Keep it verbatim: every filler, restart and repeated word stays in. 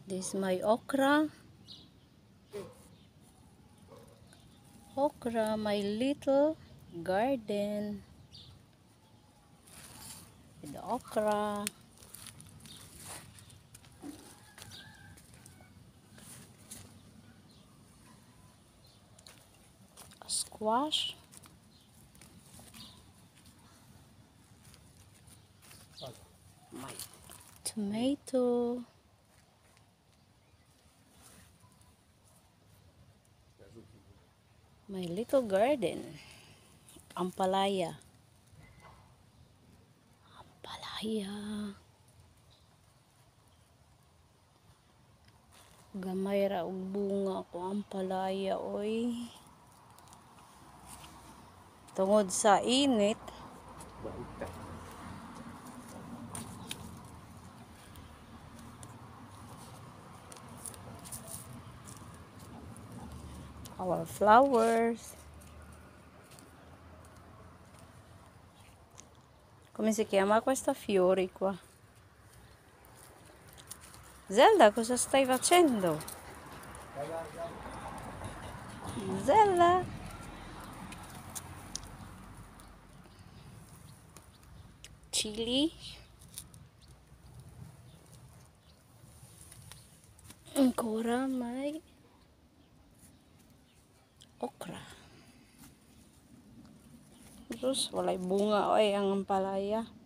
This is my okra. Okra, my little garden. With the okra. A squash. My tomato. My little garden. Ampalaya. Ampalaya. Gamay ra og bunga ko ampalaya oy. Tungod sa init. Our flowers. Come si chiama questa fiori qua? Zelda, cosa stai facendo? Zelda. Chili. Ancora may okra. Terus walay bunga oy ang ampalaya.